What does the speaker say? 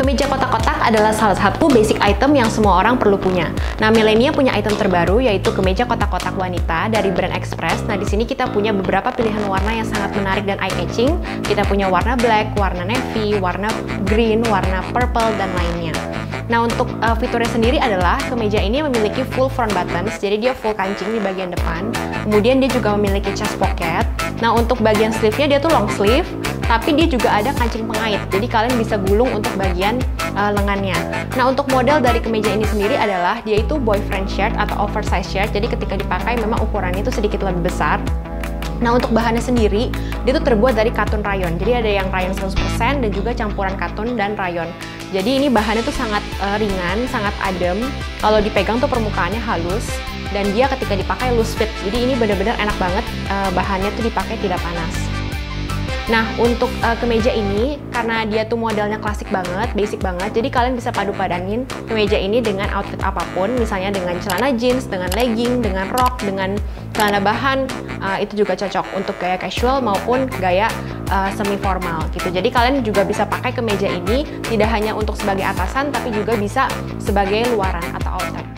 Kemeja kotak-kotak adalah salah satu basic item yang semua orang perlu punya. Nah, Millenia punya item terbaru yaitu kemeja kotak-kotak wanita dari brand Express. Nah, di sini kita punya beberapa pilihan warna yang sangat menarik dan eye-catching. Kita punya warna black, warna navy, warna green, warna purple, dan lainnya. Nah, untuk fiturnya sendiri adalah kemeja ini memiliki full front buttons, jadi dia full kancing di bagian depan. Kemudian dia juga memiliki chest pocket. Nah, untuk bagian sleeve-nya dia tuh long sleeve, tapi dia juga ada kancing pengait, jadi kalian bisa gulung untuk bagian lengannya. Nah, untuk model dari kemeja ini sendiri adalah dia itu boyfriend shirt atau oversize shirt, jadi ketika dipakai memang ukurannya itu sedikit lebih besar. Nah, untuk bahannya sendiri, dia tuh terbuat dari katun rayon. Jadi ada yang rayon 100% dan juga campuran katun dan rayon. Jadi ini bahannya tuh sangat ringan, sangat adem. Kalau dipegang tuh permukaannya halus dan dia ketika dipakai loose fit. Jadi ini benar-benar enak banget, bahannya tuh dipakai tidak panas. Nah, untuk kemeja ini, karena dia tuh modelnya klasik banget, basic banget, jadi kalian bisa padu-padanin kemeja ini dengan outfit apapun, misalnya dengan celana jeans, dengan legging, dengan rok, dengan celana bahan, itu juga cocok untuk gaya casual maupun gaya semi formal gitu. Jadi kalian juga bisa pakai kemeja ini tidak hanya untuk sebagai atasan, tapi juga bisa sebagai luaran atau outer.